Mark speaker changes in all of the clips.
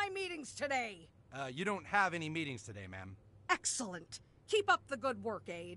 Speaker 1: my meetings today.
Speaker 2: You don't have any meetings today, ma'am.
Speaker 1: Excellent. Keep up the good work, Aide.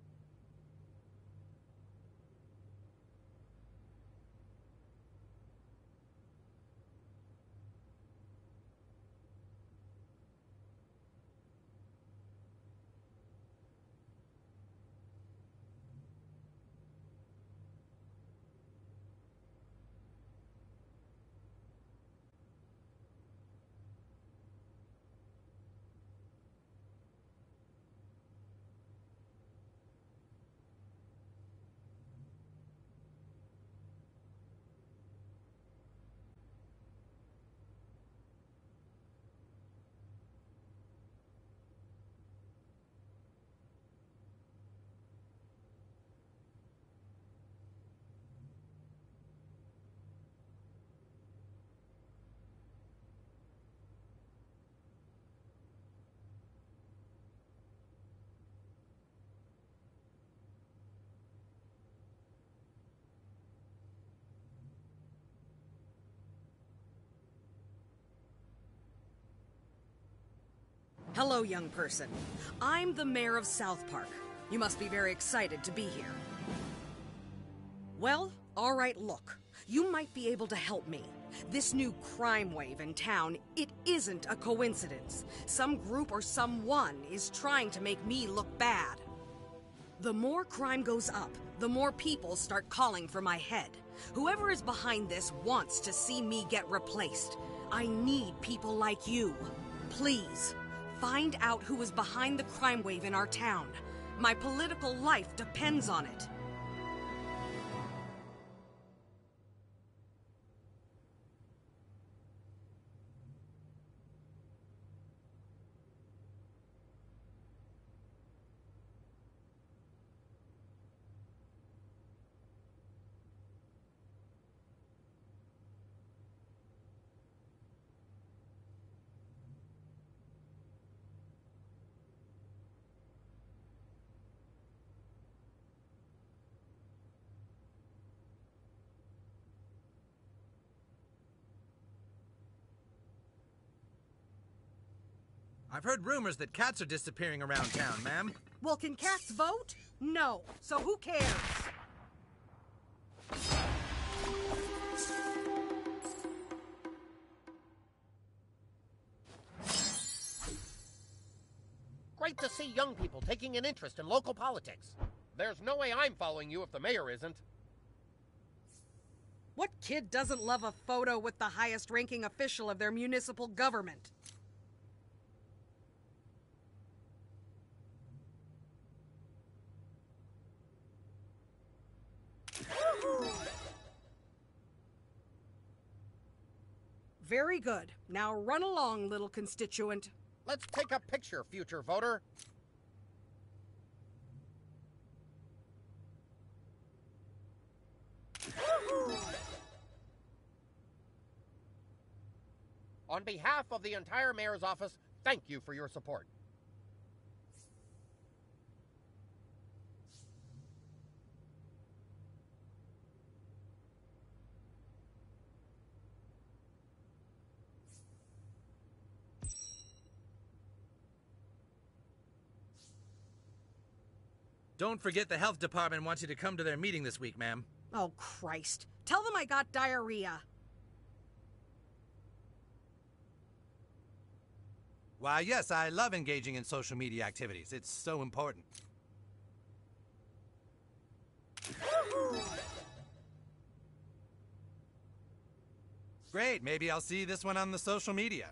Speaker 1: Hello, young person. I'm the mayor of South Park. You must be very excited to be here. Well, all right, look. You might be able to help me. This new crime wave in town, it isn't a coincidence. Some group or someone is trying to make me look bad. The more crime goes up, the more people start calling for my head. Whoever is behind this wants to see me get replaced. I need people like you. Please. Find out who is behind the crime wave in our town. My political life depends on it.
Speaker 2: I've heard rumors that cats are disappearing around town, ma'am.
Speaker 1: Well, can cats vote? No. So who cares?
Speaker 3: Great to see young people taking an interest in local politics. There's no way I'm following you if the mayor isn't.
Speaker 1: What kid doesn't love a photo with the highest-ranking official of their municipal government? Very good. Now run along, little constituent.
Speaker 3: Let's take a picture, future voter. On behalf of the entire mayor's office, thank you for your support.
Speaker 2: Don't forget the health department wants you to come to their meeting this week, ma'am.
Speaker 1: Oh, Christ. Tell them I got diarrhea.
Speaker 2: Why, yes, I love engaging in social media activities. It's so important. Great, maybe I'll see this one on the social media.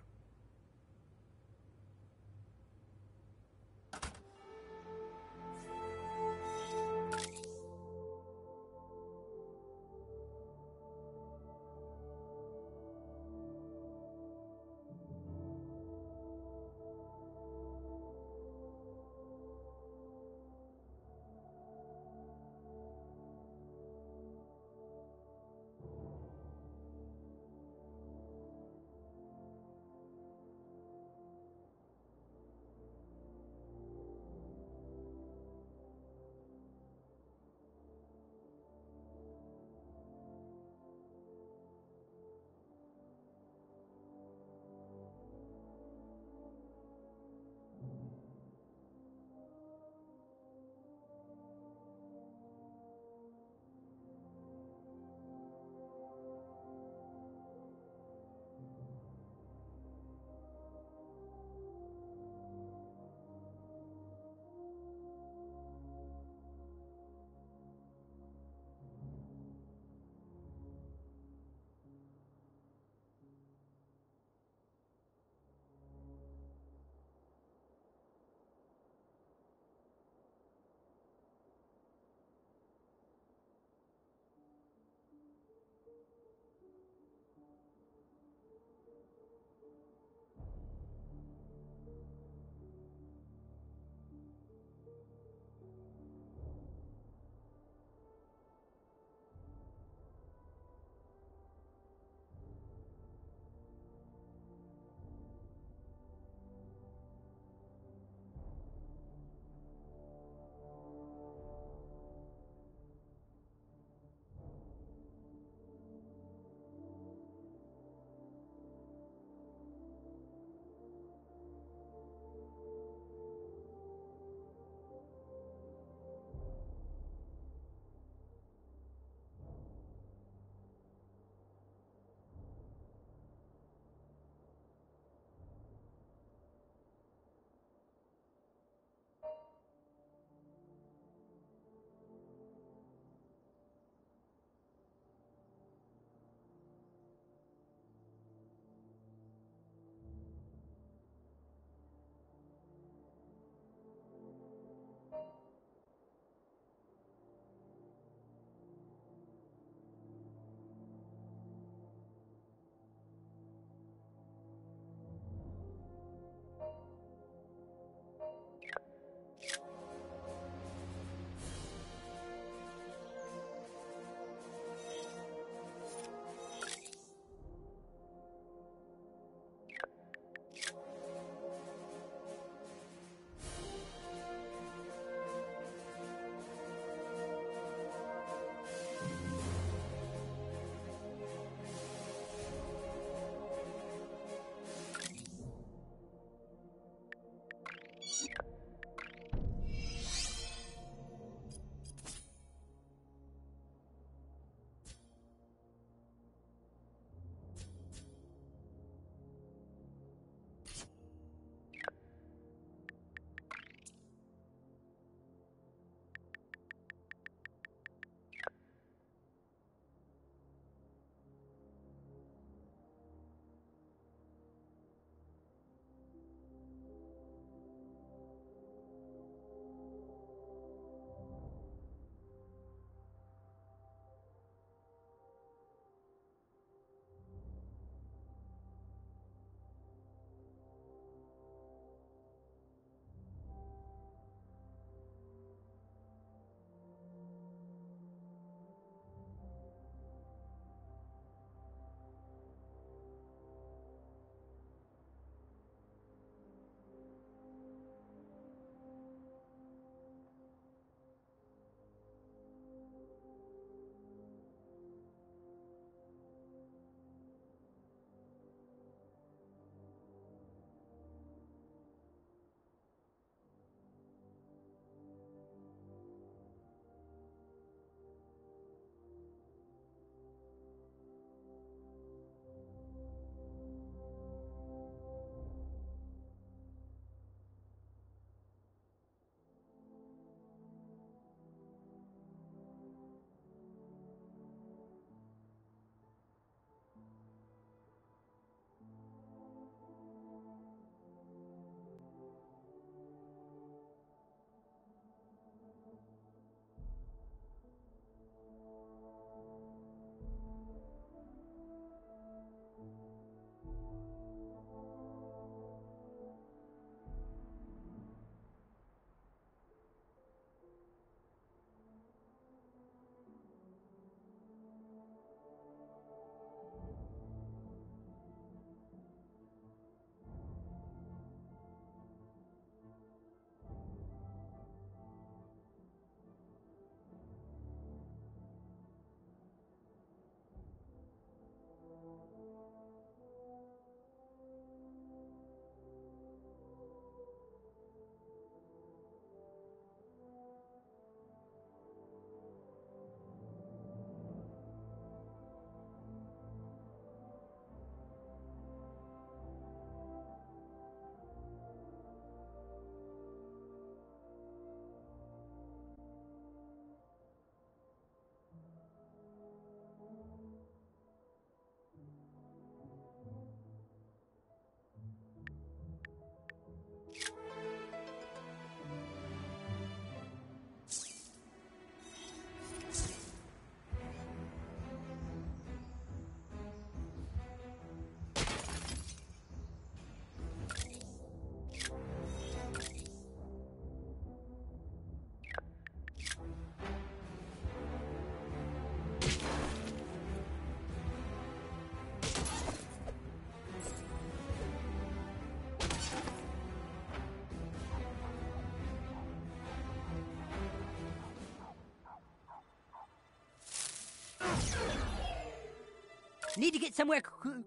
Speaker 4: Need to get somewhere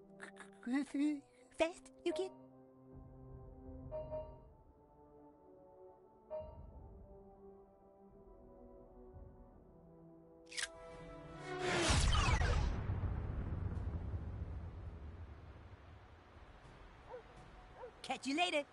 Speaker 4: fast, you kid? Catch you later.